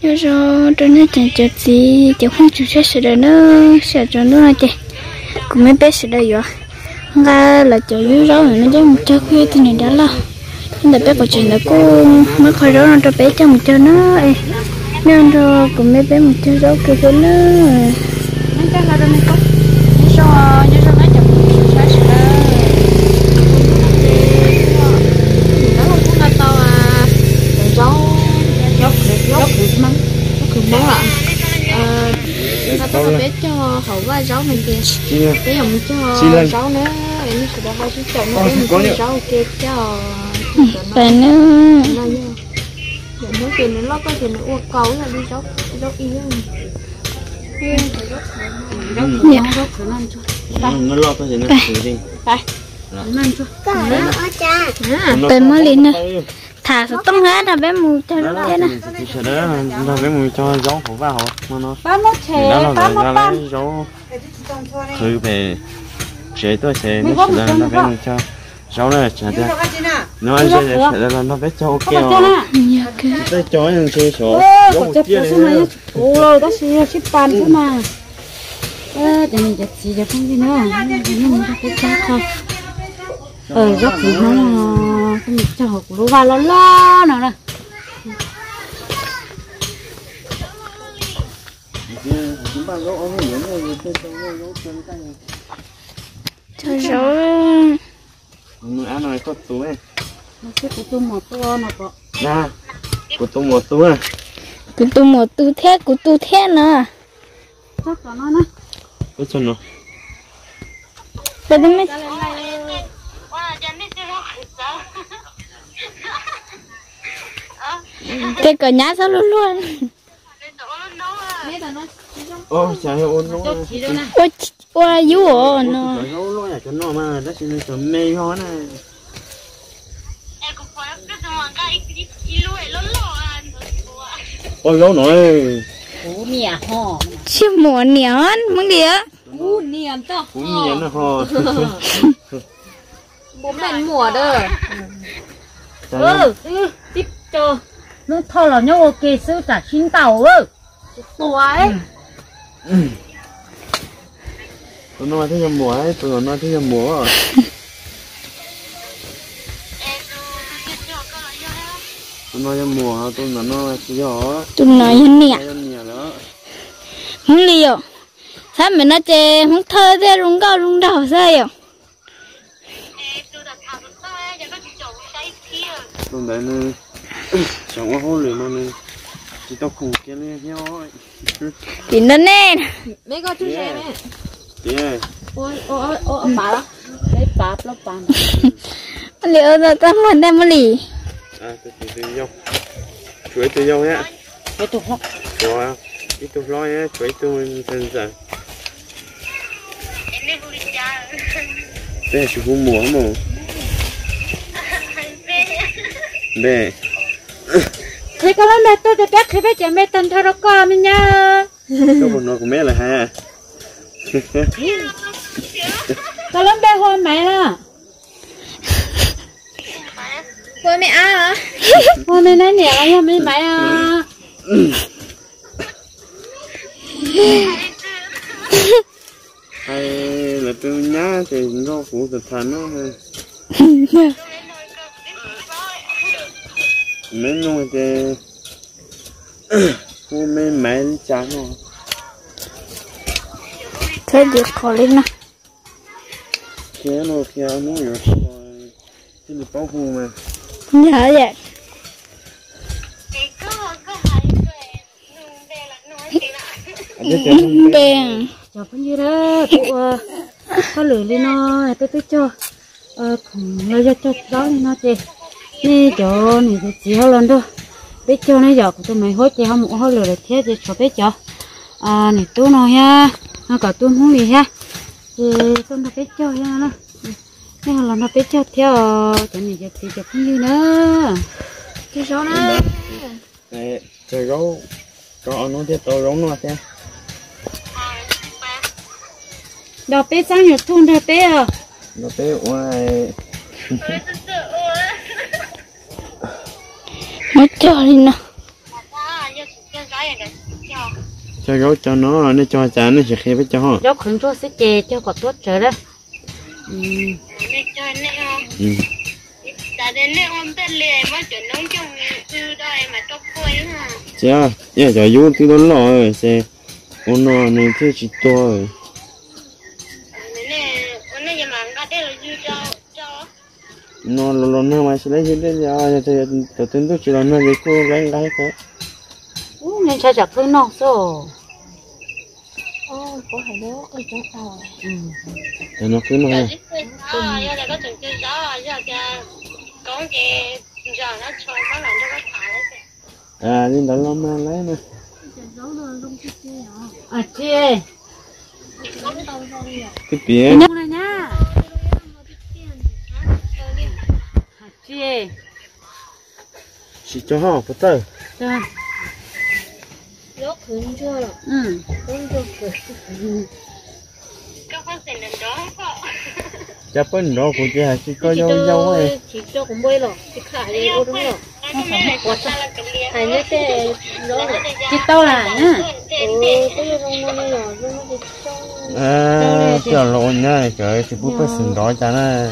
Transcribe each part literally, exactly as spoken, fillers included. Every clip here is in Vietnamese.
nhớ rồi tôi nói chẳng chợt gì chẳng không chịu chết rồi nữa sợ cho nó là chị cũng mấy bé sẽ đây rồi ra là chỗ dưới đó nó giống một chơi khuya thì này đã lo nhưng mà bé bảo chuyện là cô mới khỏi đó cho bé cho một chơi nó nên rồi cũng mấy bé một chơi đó kia cho nó nhớ cho là đâu này có nhớ cho nhớ cho nó chậm sáng sớm nó không có to à rau rau rau mắm rau mắm ạ ta có bé cho hậu và rau này kìa cái dòng cho rau nữa em sẽ đã hai chút chậu nó bé rau kia cho phải nữa nó kìa nó lót cái kìa nó uống cầu là đi rau rau y nó lót cái gì nó thử đi bên mới lên nè thả số tông hết là bé mù cho nó thế nè đó là bé mù cho rau khổ vào mà nó bán nó chè bán nó bán rau thử về chế tôi sẽ nó sẽ là nó bé mù cho rau này chả thế nó ăn sẽ là nó bé cho ok cái chó nhưng chơi số rau kia này ôi đó xí xí pan thế mà ơ để mình chặt xí cho không gì nữa mình mình cho cái chả thôi ờ rất thì nó cái mình cho học lúa vào lo lo nào nè cho rồi người ăn này có túi nó sẽ của tôi một tô nào có nè của tôi một túi của tôi một túi thế của tôi thế nè chắc là nó nè cái chân nó cái đó mới cái cờ nhá sao luôn luôn ô chả hiểu ôn nó ôi ôi dữ ồ nó nó nó là cho nó mà đó xin cho mê ho này ôi lâu nói cú mía ho chứ mùa niên mừng đi á cú niên to cú niên nó ho bố mẹ mùa đó ừ tiếp cho nó thôi là nhau ok sư trả chín tàu ơ tuổi tôi nói thế mùa ấy tôi nói thế mùa tôi nói mùa tôi nói nó chỉ có tôi nói hơn nè đó không liều sao mình nói chơi không thơ thế đúng cao đúng đầu sao vậy tôi đấy nó chẳng có hôn lửa mà này chỉ tao cùng kia này nhau thì nó nè mấy con chú xe mẹ yeah ôi ôi ôi bà đó lấy bà nó bà liệu rồi tao muốn đem một lì à tôi chỉ từ nhau chuối từ nhau nhá cái tụi họ rồi ít tụi lo nhá chuối tôi thân giờ đây là chú cũng mua mà đây thế cái mẹ tôi để biết thế bây giờ mẹ tân thay nó con mình nha cái bọn nó của mẹ là ha cái lớn bé hôm mẹ à thôi mẹ à hả hôm mẹ nói nhẹ là mẹ mẹ à hay là tôi nhá thì nó phụ thực thành nó mấy người thì cô mấy mẹ chán rồi thế được khỏi lên nè kia nó kia nó rồi thì được bảo hộ mà dạ vậy bèn cho cái gì đó tụ có lửa lên nó tôi tôi cho ờ nó cho cho đó nó chị nè cho này thì chỉ hơn lần thôi biết cho nó giờ của tôi mày hốt chị không muốn hốt lửa để thế thì cho biết cho à này tôi nói ha nó cả tôi muốn gì ha thì tôi nó biết cho ha nó nhưng mà nó biết cho theo cho này cho thì cho không như nữa cái số nó này chơi gấu có nó tiếp tôi giống nó thế đọc bé sang nhật thun thôi bé à nó bé ngoài nó chơi đi nè cho gấu cho nó nó cho chả nó sẽ khi với cho gấu khẩn cho sẽ chè cho có tốt trời đó ừ ừ chả giờ giờ vô từ đó rồi sẽ ôn nó nên thứ chỉ to rồi nó nó nó mà sẽ lấy gì đấy giờ giờ từ từ từ chỉ là nó lấy cô lấy lấy cô nên sao chặt với nó số ô có phải đó cái chỗ tàu ừ nó cứ nó à đi đó lo mà lấy nè à chị cái biển này nhá chị chỉ cho họ bắt tay cho gấu khẩn chưa rồi ừ khẩn chưa khẩn chả bên đó của chị chỉ có dâu dâu ấy chỉ cho cũng bơi rồi chỉ khả gì đâu đúng không hay nhất thế đó chị tao là nhá ừ cái gì trong nó này rồi nó bị trong à chờ lộn nha trời thì bút phải sừng đỏ chả này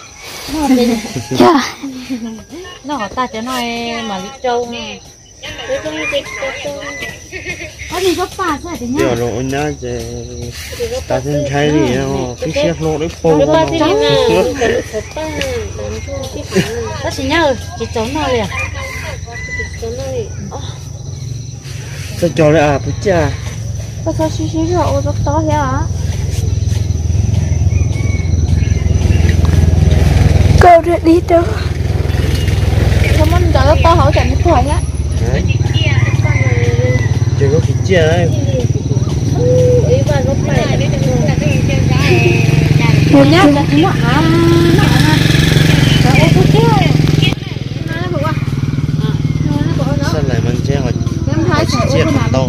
nó họ ta cho nói mà đi trâu cái trong cái có gì có phạt thế thì nhá chờ lộn nha chị ta xin thay đi nó cái chiếc lỗ đấy phô cái ba nó thì nó cái thật ta làm cho cái phản đó chị nhá chị trốn nó liền cái này sao cho lại à bút cha có sao xí xí rồi ô rất to thế hả câu được đi đâu không muốn cho nó to hậu chẳng nó thoải á chưa có cái chia ấy ý bà nó phải một nhá nó nó à nó à nó ô tô kia nó nó nó sao lại mình che rồi chia không to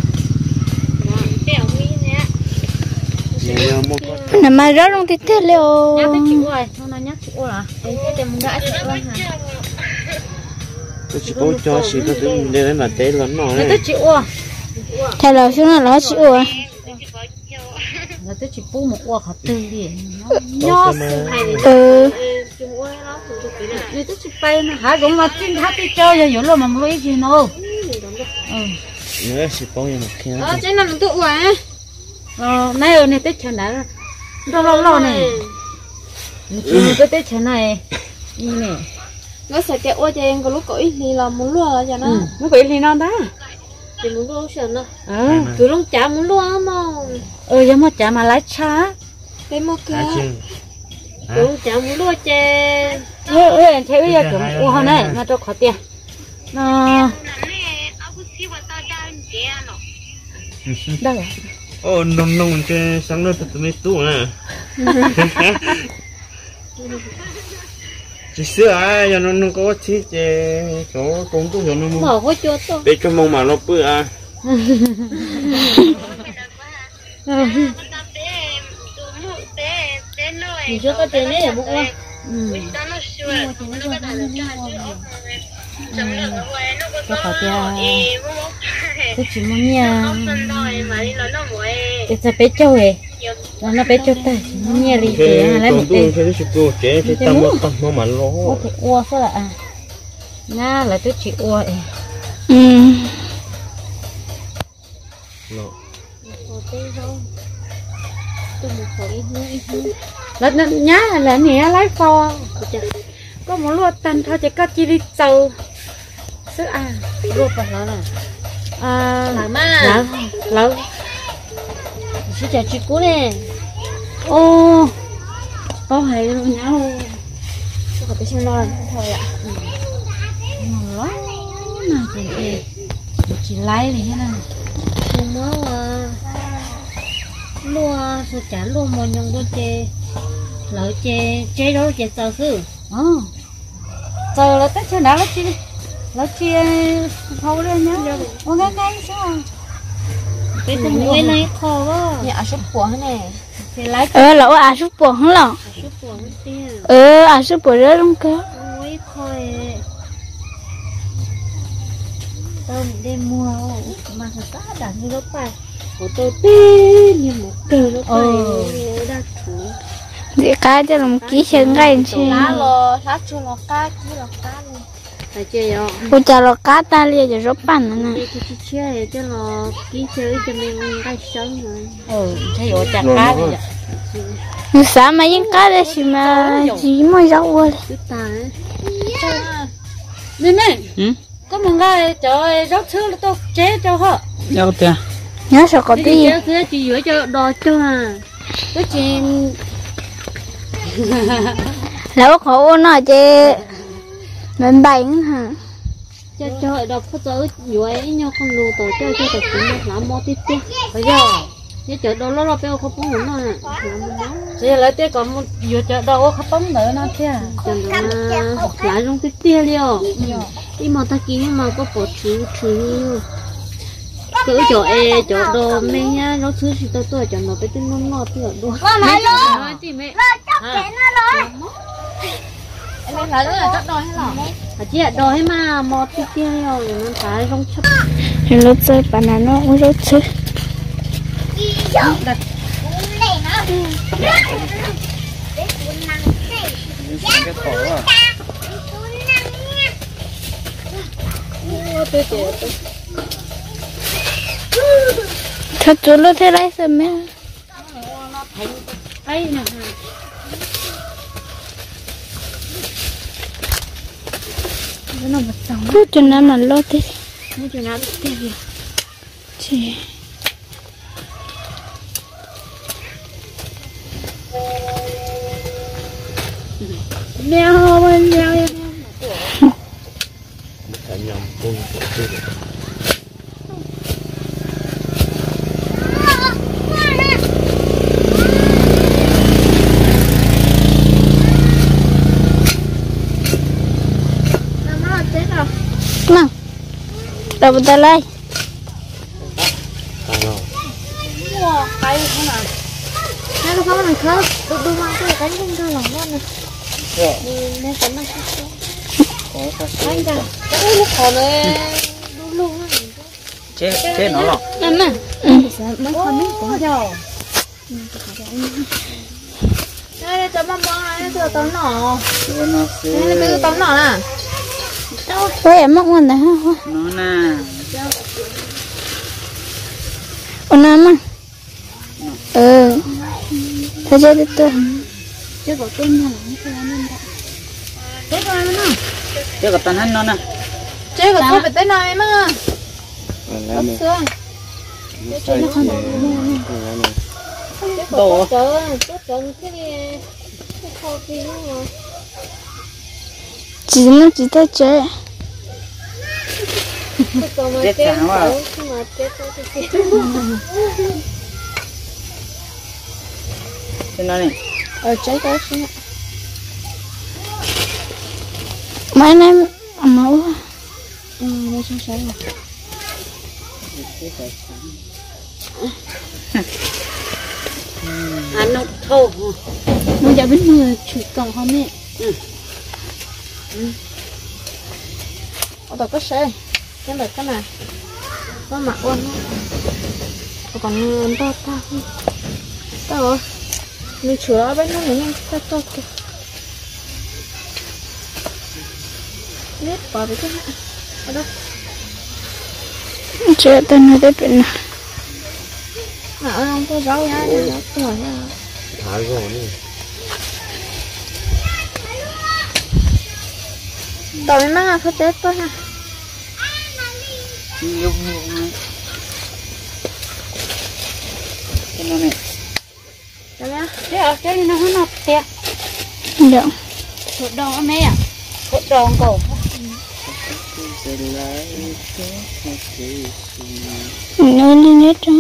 nằm mà rớt trong tí tiết liệu nhắc cái chịu rồi hôm nay nhắc chịu là em cái tem đã chịu rồi hả tôi chỉ có cho chị có tính đây là tế lớn rồi tôi chịu rồi thay là xuống là nó chịu rồi là tôi chỉ pu một quả khát tươi đi nhó ừ như tôi chỉ bay nó hả cũng mà tin hát đi chơi rồi rồi mà mới gì đâu ừ nhớ chị có như một kia ờ trên là mình tự quả ờ nay ở này tết chả đã lo lo lo này mình cái tết chả này như này nó sẽ kẹo qua cho em có lúc cởi thì là muốn lúa là cho nó nó bị thì non đó thì muốn lúa sườn nữa ờ từ lúc chả muốn lúa mà ừ giống một chả mà lái chả cái một cái à từ lúc chả muốn lúa chè ê ê thấy bây giờ cũng u hơn này mà cho khó tiền nó đâu ô nông nông cái sáng nay tôi mới tủ nè chỉ xưa ai giờ nó nó có chi chè có công tu rồi nó mở có chuột thôi để cái mông mà nó bự à thì chưa có tiền đấy để bụng không ừ cho khó tiền tôi chỉ muốn nhà để cho bé trâu ấy nó nó bé trâu tay chỉ muốn nhà đi để lấy một tiền cái chụp đồ chế thì tao muốn tao muốn mà lo có thể ua sao là à na là tôi chỉ ua ấy ừ là nhá là nè lái pho có một lúa tàn thôi chỉ có chi đi sâu sức à lúa phải là à là mà là là chỉ chả chỉ cú nè ô có hay luôn nhau có thể xem lo thôi ạ nó mà chỉ chỉ lái thì thế này không có lúa sao chả lúa một nhân có chè lỡ chè chè đó chè sầu sư ờ giờ là tết chưa đã là chi là chi thâu lên nhá ô ngay ngay sao cái con muối này khó quá nhà súp của này thì lái ờ lẩu à súp của không lẩu súp của tiền ờ à súp của rất đúng cơ muối khó tao đem mua mà sao ta đặt như lúc phải của tôi tin như một cây lúc phải đặt thủ dễ cá cho làm ký chân ngay chứ lá lo thắt cho nó cá ký lo cá luôn phải chơi rồi cô cha lo cá ta liền cho rốt bàn này cái chơi cho nó ký chơi cho mình ngay sống rồi ừ thấy rồi chặt cá đi người sáng mà những cá đây chỉ mà chỉ mới rau thôi nên này có một ngày trời rau thứ là tôi chế cho họ đâu kìa nhớ sao có tí thế chỉ giữa cho đò cho à cái chuyện lâu khổ nó chứ mình bánh hả cho cho đọc có tới dưới nhau con lù tổ cho cho tập chúng nó làm mò tiếp tiếp bây giờ như chợ đồ nó lo béo không bún nữa nè chỉ là tiếc còn một vừa chợ đồ không bún nữa nó thế chẳng là lại trong tiếp tiếp liao đi mà ta kia mà có bỏ chữ chữ cứ chỗ e chỗ đồ mình nhá nó thứ gì tôi tôi chẳng nó cái tên nó ngọt thì ở đồ mẹ nói gì mẹ em phải nói là chắc đòi hay là à chị đòi hay mà một tí kia rồi nó phải không chấp thì lúc chơi bạn nào nó cũng rất chơi thật chú lúc thế đấy xem mẹ ấy nè nó một tầng lúc cho nó là lo thế nó cho nó tiếp gì chị mèo bên mèo nào đâu bắt tay lại wow cái không nào nó không làm khớp tôi tôi mang cái cánh không cho lòng ngon này nên cánh nó không anh ra cái lúc còn này luôn luôn chế chế nó lọ em à mấy con mấy con giàu đây là cho mắm mắm này cho tấm nỏ đây là cái tấm nỏ nè ôi em mắc ngon đấy ha nó nè ôn nam à ừ thôi chơi đi tôi chưa có tên nào chế có ai nữa chế có tên hắn nó nè chế có tôi phải tên nào em á xương chế nó không đồ chờ chút chờ cái này không gì nữa chỉ nó chỉ tới chơi chết thằng quá trên đó này ở trái cái xuống mấy nay máu ừ nó sáng sáng ăn nó thô nó giờ biết người chủ cầu không nè ở đó có xe cái này cái này có mặt luôn còn to to to rồi mình chữa bên nó nhanh to to kìa biết bỏ cái này ở đây chữa tên nó tới bên nào mà ở không có rau nha nó tuổi nha thả rồi nè tao mới mang phải tết thôi ha yêu cái nó này cái này cái ở cái này nó không nộp tiền được hột đòn mẹ hột đòn cổ nó đi nét đó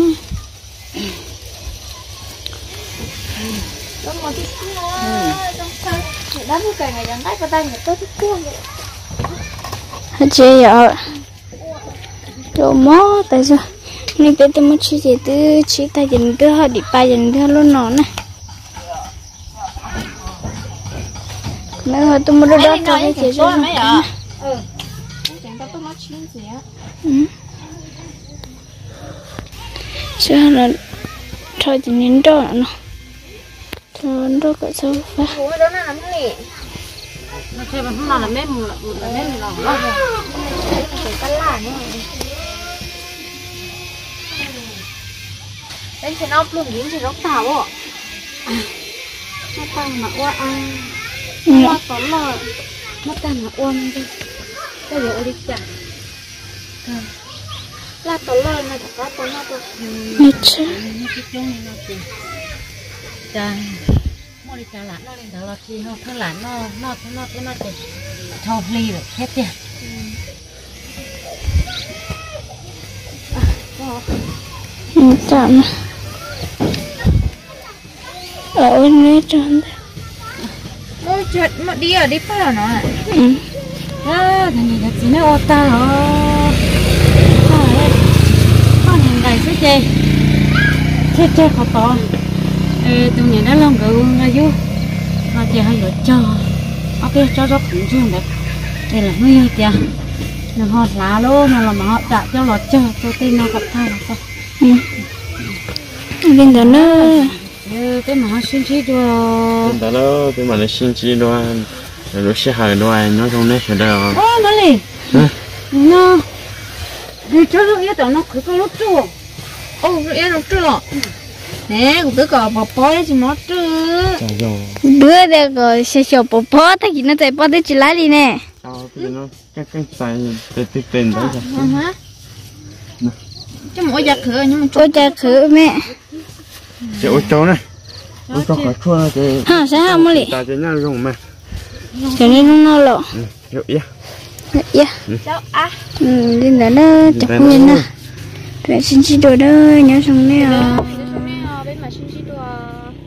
nó một chút trong sao đám cái ngày đang ngay vào tay người tôi thích cuồng vậy hết chơi rồi đồ mó tại sao nên cái tôi muốn chỉ chỉ từ chỉ tay dần đưa họ đi bay dần đưa luôn nó này mấy hồi tôi muốn đưa đó cho cái chị rồi mấy ạ ừ chẳng tao tôi nói chuyện gì á cho là thôi thì nín đó nó cho đó có sao phải đó là làm gì nó chơi bằng nó là mép một là mép một lòng đó cái cắt lá nữa đấy thì nó luôn dính thì nó tao ạ nó tăng mà qua ăn nó tóm rồi nó tăng mà ôm đi cái gì đi chặt là tóm rồi nó chỉ có tóm nó thôi mệt chứ nó cái chung nó gì trời mua đi trả lại nó lên đó là khi nó cứ lại nó nó nó nó nó chỉ thâu ly rồi hết tiền ừ chậm ở bên đây trơn ôi chuyện mà đi ở đi phải là nó này ừ à thằng này là chỉ nó ô ta hả con này đầy cái gì chết chết khó to ê tụi này nó lông gấu ra vô mà chị hay lựa cho ok cho cho cũng chưa được đây là nuôi hơi kìa nó hot lá luôn mà mà họ trả cho lọt cho cho tên nó gặp thai là sao ừ bên đó nữa cái mà họ xin chi cho bên đó nó cái mà nó xin chi đoan rồi nó sẽ hài đoan nó trong đấy sẽ đâu ô nó lì nó đi cho nó ít nó cứ có lúc chua ô nó ít lúc chua nè cũng tự có bò bò chứ mất chứ bữa đây có xe xe bò bò thì nó chạy bò tới chỉ lại đi nè sao cái nó cái cái tay tên tên tên đấy hả chứ mỗi giặc khử nhưng mà ôi cha khử mẹ chị ôi cháu này ôi cháu phải chua thì ha sao không lì ta chỉ nhau dùng mà cho nên nó lộ hiểu ý dạ cháu à ừ lên đó nó chặt nguyên nè rồi xin chị đồ đó nhớ xong nè bên mà xin chị đồ